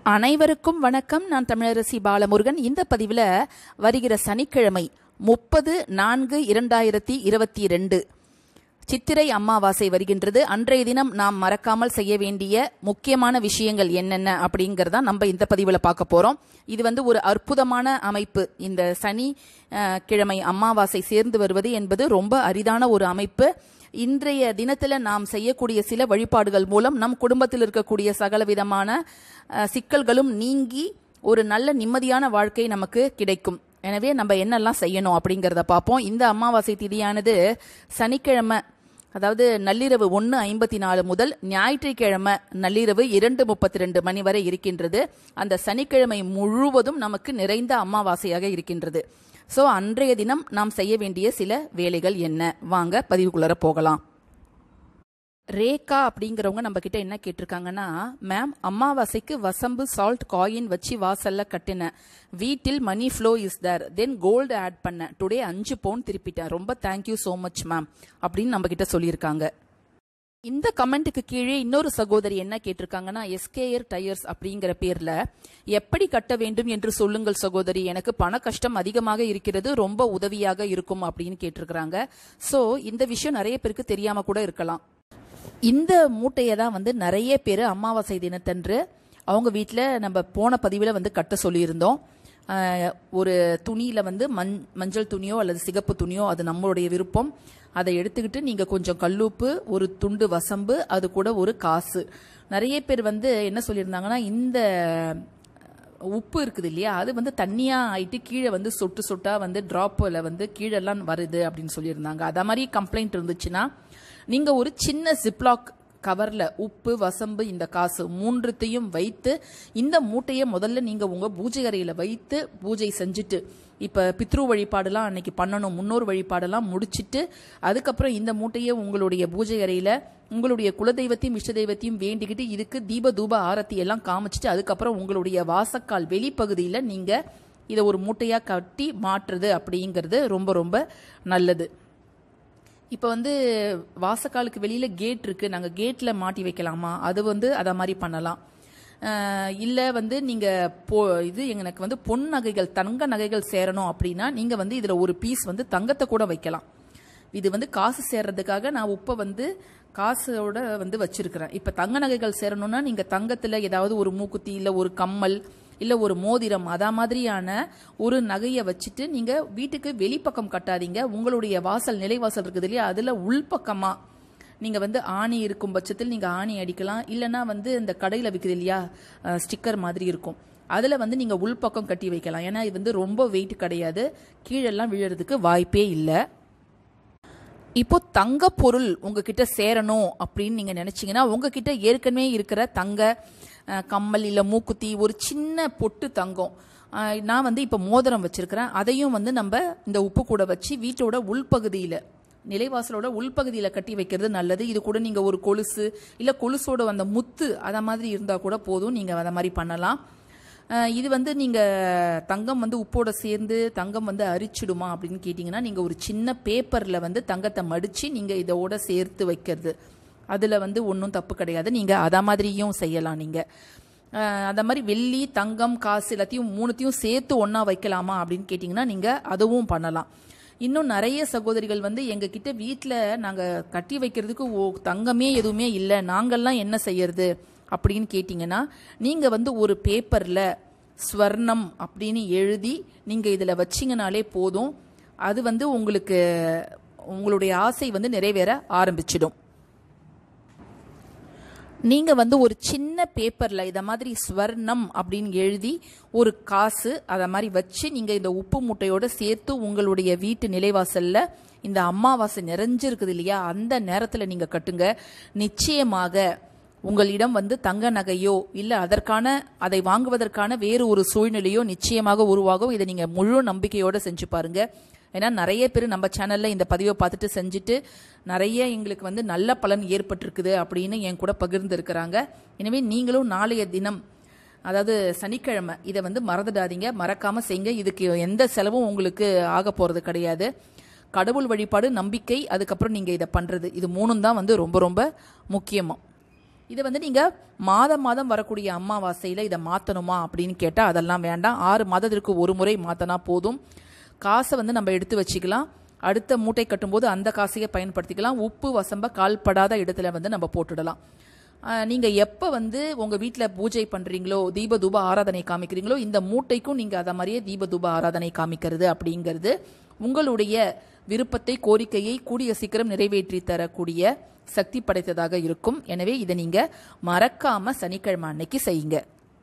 அனைவருக்கும் வணக்கம். நான் தமிழரசி பாலமுருகன். இந்த பதிவில் வருகிற சனிக்கிழமை 30/4/2022 சித்திரை அமாவாசை வருகின்றது. அன்றைய தினம் நாம் மறக்காமல் செய்ய வேண்டிய முக்கியமான விஷயங்கள் என்னென்ன அப்படிங்கிறத நம்ம இந்த பதிவில் பார்க்க போகிறோம். இது ஒரு அற்புதமான அமைப்பு. இந்த சனி கிழமை அமாவாசை சேர்ந்து வருவது என்பது ரொம்ப அரிதான ஒரு அமைப்பு. இன்றைய தினத்தில் நாம் செய்யக்கூடிய சில வழிபாடுகள் மூலம் நம் குடும்பத்தில் இருக்கக்கூடிய சகல விதமான சிக்கல்களும் நீங்கி ஒரு நல்ல நிம்மதியான வாழ்க்கை நமக்கு கிடைக்கும். எனவே நம்ம என்னெல்லாம் செய்யணும் அப்படிங்கிறத பார்ப்போம். இந்த அமாவாசை திதியானது சனிக்கிழமை, அதாவது நள்ளிரவு 1:54 முதல் ஞாயிற்றுக்கிழமை நள்ளிரவு 2:32 மணி வரை இருக்கின்றது. அந்த சனிக்கிழமை முழுவதும் நமக்கு நிறைந்த அமாவாசையாக இருக்கின்றது. ஸோ அன்றைய தினம் நாம் செய்ய வேண்டிய சில வேலைகள் என்ன, வாங்க பதிவுக்குள்ளார போகலாம். ரேகா அப்படிங்கிறவங்க நம்ம கிட்ட என்ன கேட்டிருக்காங்கன்னா, மேம், அமாவாசைக்கு வசம்பு சால்ட் காயின் வச்சு வாசல்ல கட்டினேன். வீட்டில் money flow is there. Then gold add பண்ணேன். டுடே 5 பவுன் திருப்பிட்டேன். ரொம்ப தேங்க்யூ ஸோ மச் மேம் அப்படின்னு நம்ம கிட்ட சொல்லியிருக்காங்க. இந்த கமெண்ட்டுக்கு கீழே இன்னொரு சகோதரி என்ன கேட்டிருக்காங்கன்னா, எஸ்கேஆர் டயர்ஸ் அப்படிங்கிற பேர்ல எப்படி கட்ட வேண்டும் என்று சொல்லுங்கள் சகோதரி, எனக்கு பண கஷ்டம் அதிகமாக இருக்கிறது, ரொம்ப உதவியாக இருக்கும் அப்படின்னு கேட்டிருக்கிறாங்க. ஸோ இந்த விஷயம் நிறைய பேருக்கு தெரியாம கூட இருக்கலாம். இந்த மூட்டையை தான் நிறைய பேர் அமாவாசை தினத்தன்று அவங்க வீட்டில் நம்ம போன பதிவில் கட்ட சொல்லியிருந்தோம். ஒரு துணியில் மஞ்சள் துணியோ அல்லது சிகப்பு துணியோ, அது நம்மளுடைய விருப்பம். அதை எடுத்துக்கிட்டு நீங்கள் கொஞ்சம் கல்லுப்பு, ஒரு துண்டு வசம்பு, அது கூட ஒரு காசு. நிறைய பேர் என்ன சொல்லியிருந்தாங்கன்னா, இந்த உப்பு இருக்குது இல்லையா, அது தண்ணியாக ஆயிட்டு கீழே சொட்டு சொட்டாக ட்ராப்பில் கீழெல்லாம் வருது அப்படின்னு சொல்லியிருந்தாங்க. அதை மாதிரி கம்ப்ளைண்ட் இருந்துச்சுன்னா நீங்கள் ஒரு சின்ன ஜிப்லாக் கவரில் உப்பு, வசம்பு, இந்த காசு மூன்றுத்தையும் வைத்து இந்த மூட்டையை முதல்ல நீங்கள் உங்கள் பூஜை அறையில் வைத்து பூஜை செஞ்சுட்டு, இப்போ பித்ரு வழிபாடுலாம் அன்னைக்கு பண்ணணும், முன்னோர் வழிபாடெல்லாம் முடிச்சுட்டு அதுக்கப்புறம் இந்த மூட்டையை உங்களுடைய பூஜை அறையில் உங்களுடைய குலதெய்வத்தையும் இஷ்ட தெய்வத்தையும் வேண்டிக்கிட்டு இதுக்கு தீப தூப ஆரத்தி எல்லாம் காமிச்சிட்டு அதுக்கப்புறம் உங்களுடைய வாசக்கால் வெளிப்பகுதியில் நீங்கள் இதை ஒரு மூட்டையாக கட்டி மாற்றுறது அப்படிங்கிறது ரொம்ப ரொம்ப நல்லது. இப்போ வாசக்காலுக்கு வெளியில் கேட் இருக்குது, நாங்கள் கேட்டில் மாட்டி வைக்கலாமா, அது அதை மாதிரி பண்ணலாம். இல்லை நீங்கள் இது எனக்கு பொன் நகைகள், தங்க நகைகள் சேரணும் அப்படின்னா நீங்கள் இதில் ஒரு பீஸ் தங்கத்தை கூட வைக்கலாம். இது காசு சேர்றதுக்காக நான் உப்பை காசோட வச்சிருக்கிறேன். இப்போ தங்க நகைகள் சேரணும்னா நீங்கள் தங்கத்தில் ஏதாவது ஒரு மூக்குத்தி, இல்லை ஒரு கம்மல், இல்லை ஒரு மோதிரம், அதா மாதிரியான ஒரு நகையை வச்சுட்டு நீங்கள் வீட்டுக்கு வெளிப்பக்கம் கட்டாதீங்க. உங்களுடைய வாசல், நிலைவாசல் இருக்குது இல்லையா, அதில் உள்பக்கமாக நீங்கள் ஆணி இருக்கும் பட்சத்தில் நீங்கள் ஆணி அடிக்கலாம். இல்லைன்னா இந்த கடையில் விற்குது இல்லையா, ஸ்டிக்கர் மாதிரி இருக்கும், அதில் நீங்கள் உள்பக்கம் கட்டி வைக்கலாம். ஏன்னா இது ரொம்ப வெயிட் கிடையாது, கீழெல்லாம் விழுறதுக்கு வாய்ப்பே இல்லை. இப்போ தங்க பொருள் உங்ககிட்ட சேரணும் அப்படின்னு நீங்கள் நினச்சிங்கன்னா, உங்ககிட்ட ஏற்கனவே இருக்கிற தங்க கம்மல், இல்லை மூக்குத்தி, ஒரு சின்ன பொட்டு தங்கம், நான் இப்போ மோதிரம் வச்சிருக்கிறேன், அதையும் நம்ம இந்த உப்பு கூட வச்சு வீட்டோட உள்பகுதியில், நிலைவாசலோட உள்பகுதியில் கட்டி வைக்கிறது நல்லது. இது கூட நீங்கள் ஒரு கொலுசு, இல்லை கொலுசோட அந்த முத்து, அதை மாதிரி இருந்தால் கூட போதும், நீங்கள் அதை மாதிரி பண்ணலாம். இது நீங்கள் தங்கம் உப்போட சேர்ந்து தங்கம் அரிச்சிடுமா அப்படின்னு கேட்டிங்கன்னா, நீங்கள் ஒரு சின்ன பேப்பரில் தங்கத்தை மடித்து நீங்கள் இதோட சேர்த்து வைக்கிறது, அதில் ஒன்றும் தப்பு கிடையாது. நீங்கள் அதை மாதிரியும் செய்யலாம். நீங்கள் அதை மாதிரி வெள்ளி, தங்கம், காசு எல்லாத்தையும் மூணுத்தையும் சேர்த்து ஒன்றா வைக்கலாமா அப்படின்னு கேட்டிங்கன்னா நீங்கள் அதுவும் பண்ணலாம். இன்னும் நிறைய சகோதரிகள் எங்ககிட்ட வீட்டில் நாங்கள் கட்டி வைக்கிறதுக்கு தங்கமே எதுவுமே இல்லை, நாங்கள்லாம் என்ன செய்யறது அப்படின்னு கேட்டிங்கன்னா, நீங்கள் ஒரு பேப்பரில் ஸ்வர்ணம் அப்படின்னு எழுதி நீங்கள் இதில் வச்சிங்கனாலே போதும். அது உங்களுக்கு உங்களுடைய ஆசை நிறைவேற ஆரம்பிச்சிடும். நீங்கள் ஒரு சின்ன பேப்பரில் இதை மாதிரி ஸ்வர்ணம் அப்படின்னு எழுதி ஒரு காசு அதை மாதிரி வச்சு நீங்கள் இந்த உப்பு மூட்டையோடு சேர்த்து உங்களுடைய வீட்டு நிலைவாசலில் இந்த அமாவாசை நிறைஞ்சிருக்குது இல்லையா, அந்த நேரத்தில் நீங்கள் கட்டுங்க. நிச்சயமாக உங்களிடம் தங்க நகையோ இல்லை அதை வாங்குவதற்கான வேறு ஒரு சூழ்நிலையோ நிச்சயமாக உருவாகும். இதை நீங்கள் முழு நம்பிக்கையோடு செஞ்சு பாருங்க. ஏன்னா நிறைய பேர் நம்ம சேனலில் இந்த பதிவை பார்த்துட்டு செஞ்சுட்டு நிறைய எங்களுக்கு நல்ல பலன் ஏற்பட்டிருக்குது அப்படின்னு என் கூட பகிர்ந்து இருக்கிறாங்க. எனவே நீங்களும் நாளைய தினம், அதாவது சனிக்கிழமை, இதை மறந்துடாதீங்க, மறக்காமல் செய்யுங்க. இதுக்கு எந்த செலவும் உங்களுக்கு ஆக போகிறது கிடையாது. கடவுள் வழிபாடு, நம்பிக்கை, அதுக்கப்புறம் நீங்கள் இதை பண்ணுறது, இது மூணும் தான் ரொம்ப ரொம்ப முக்கியமாக. இதை வந்து நீங்க மாதம் மாதம் வரக்கூடிய அமாவாசையில இதை மாத்தணுமா அப்படின்னு கேட்டா அதெல்லாம் வேண்டாம். 6 மாதத்திற்கு ஒரு முறை மாத்தினா போதும். காசை வந்து நம்ம எடுத்து வச்சுக்கலாம். அடுத்த மூட்டை கட்டும்போது அந்த காசையை பயன்படுத்திக்கலாம். உப்பு வசம்ப கால்படாத இடத்துல வந்து நம்ம போட்டுடலாம். நீங்க எப்ப வந்து உங்க வீட்டுல பூஜை பண்றீங்களோ, தீப தூப ஆராதனை காமிக்கிறீங்களோ, இந்த மூட்டைக்கும் நீங்க அத மாதிரியே தீப தூப ஆராதனை காமிக்கிறது அப்படிங்கிறது உங்களுடைய விருப்பத்தை, கோரிக்கையை கூடிய சீக்கிரம் நிறைவேற்றி தரக்கூடிய சக்தி படைத்ததாக இருக்கும். எனவே இதை நீங்க மறக்காம சனிக்கிழமை அன்னைக்கு செய்யுங்க.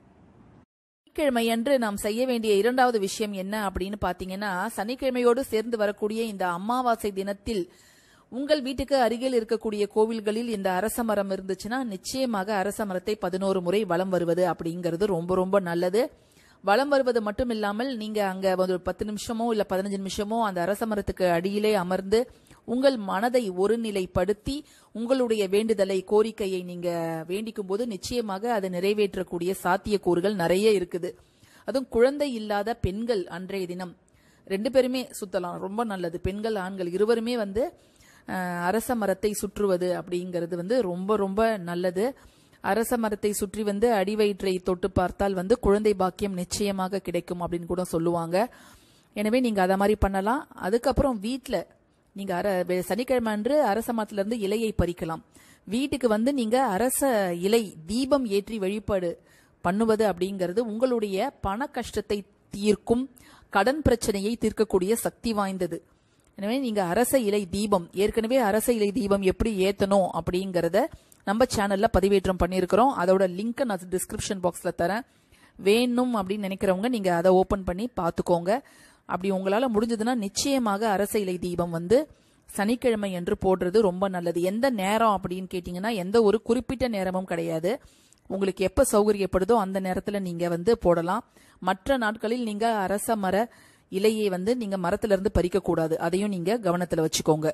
சனிக்கிழமை அன்று நாம் செய்ய வேண்டிய இரண்டாவது விஷயம் என்ன அப்படின்னு பாத்தீங்கன்னா, சனிக்கிழமையோடு சேர்ந்து வரக்கூடிய இந்த அமாவாசை தினத்தில் உங்கள் வீட்டுக்கு அருகில் இருக்கக்கூடிய கோவில்களில் இந்த அரச மரம் இருந்துச்சுன்னா நிச்சயமாக அரச மரத்தை 11 முறை வலம் வருவது அப்படிங்கிறது ரொம்ப ரொம்ப நல்லது. வலம் வருவது மட்டும் இல்லாமல் நீங்க அங்க ஒரு 10 நிமிஷமோ இல்ல 15 நிமிஷமோ அந்த அரச மரத்துக்கு அடியிலே அமர்ந்து உங்கள் மனதை ஒருநிலைப்படுத்தி உங்களுடைய வேண்டுதலை, கோரிக்கையை நீங்க வேண்டிக்கும் போது நிச்சயமாக அதை நிறைவேற்றக்கூடிய சாத்தியக்கூறுகள் நிறைய இருக்குது. அதுவும் குழந்தை இல்லாத பெண்கள் அன்றைய தினம் 2 பேருமே சுத்தலாம், ரொம்ப நல்லது. பெண்கள் ஆண்கள் இருவருமே வந்து அரச மரத்தை சுற்றுவது அப்படிங்கிறது வந்து ரொம்ப ரொம்ப நல்லது. அரச மரத்தை சுற்றி வந்து அடிவயிற்றை தொட்டு பார்த்தால் வந்து குழந்தை பாக்கியம் நிச்சயமாக கிடைக்கும் அப்படின்னு கூட சொல்லுவாங்க. எனவே நீங்க அதை மாதிரி பண்ணலாம். அதுக்கப்புறம் வீட்டில் நீங்க சனிக்கிழமை அன்று அரச மரத்துல இருந்து இலையை பறிக்கலாம். வீட்டுக்கு வந்து நீங்க அரச இலை தீபம் ஏற்றி வழிபாடு பண்ணுவது அப்படிங்கிறது உங்களுடைய பண கஷ்டத்தை தீர்க்கும், கடன் பிரச்சனையை தீர்க்கக்கூடிய சக்தி வாய்ந்தது. எனவே நீங்க அரச இலை தீபம், ஏற்கனவே அரச இலை தீபம் எப்படி ஏத்தணும் அப்படிங்கறத நம்ம சேனல்ல பதிவேற்றம் பண்ணியிருக்கிறோம். அதோட லிங்க் நான் டிஸ்கிரிப்ஷன் பாக்ஸ்ல தரேன். வேணும் அப்படின்னு நினைக்கிறவங்க நீங்க அதை ஓபன் பண்ணி பாத்துக்கோங்க. அப்படி உங்களால முடிஞ்சதுன்னா நிச்சயமாக அரச இலை தீபம் வந்து சனிக்கிழமை என்று போடுறது ரொம்ப நல்லது. எந்த நேரம் அப்படின்னு கேட்டீங்கன்னா எந்த ஒரு குறிப்பிட்ட நேரமும் கிடையாது. உங்களுக்கு எப்ப சௌகரியப்படுதோ அந்த நேரத்துல நீங்க வந்து போடலாம். மற்ற நாட்களில் நீங்க அரச மர இலையை வந்து நீங்க மரத்துல இருந்து பறிக்க கூடாது. அதையும் நீங்க கவனத்துல வச்சுக்கோங்க.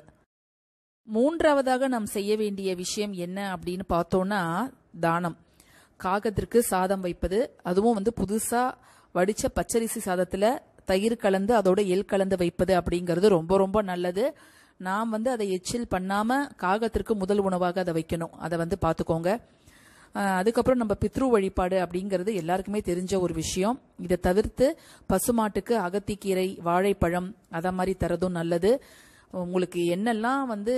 மூன்றாவதாக நாம் செய்ய வேண்டிய விஷயம் என்ன அப்படின்னு பார்த்தோம்னா தானம். காகத்திற்கு சாதம் வைப்பது, அதுவும் வந்து புதுசா வடிச்ச பச்சரிசி சாதத்துல தயிர் கலந்து அதோட எள் கலந்து வைப்பது அப்படிங்கிறது ரொம்ப ரொம்ப நல்லது. நாம் வந்து அதை எச்சில் பண்ணாம காகத்திற்கு முதல் உணவாக அதை வைக்கணும். அதை வந்து பாத்துக்கோங்க. அதுக்கப்புறம் நம்ம பித்ரு வழிபாடு அப்படிங்கிறது எல்லாருக்குமே தெரிஞ்ச ஒரு விஷயம். இதை தவிர்த்து பசுமாட்டுக்கு அகத்திக்கீரை, வாழைப்பழம் அத மாதிரி தரதும் நல்லது. உங்களுக்கு என்னெல்லாம் வந்து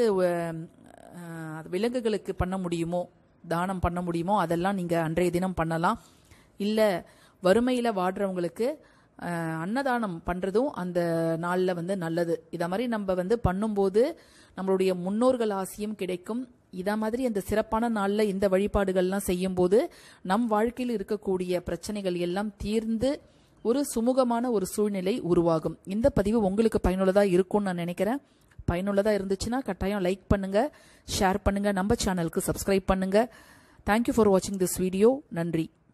விலங்குகளுக்கு பண்ண முடியுமோ, தானம் பண்ண முடியுமோ அதெல்லாம் நீங்க அன்றைய தினம் பண்ணலாம். இல்ல வறுமையில வாடுறவங்களுக்கு அன்னதானம் பண்றதும் அந்த நாள்ல வந்து நல்லது. இத மாதிரி நம்ம வந்து பண்ணும்போது நம்மளுடைய முன்னோர்கள் ஆசியும் கிடைக்கும். இத மாதிரி அந்த சிறப்பான நாள்ல இந்த வழிபாடுகள்லாம் செய்யும் போது நம் வாழ்க்கையில் இருக்கக்கூடிய பிரச்சனைகள் எல்லாம் தீர்ந்து ஒரு சுமூகமான ஒரு சூழ்நிலை உருவாகும். இந்த பதிவு உங்களுக்கு பயனுள்ளதா இருக்கும்னு நான் நினைக்கிறேன். பயனுள்ளதா இருந்துச்சுன்னா கட்டாயம் லைக் பண்ணுங்க, ஷேர் பண்ணுங்க, நம்ம சேனலுக்கு சப்ஸ்கிரைப் பண்ணுங்க. தேங்க்யூ ஃபார் வாட்சிங் திஸ் வீடியோ. நன்றி.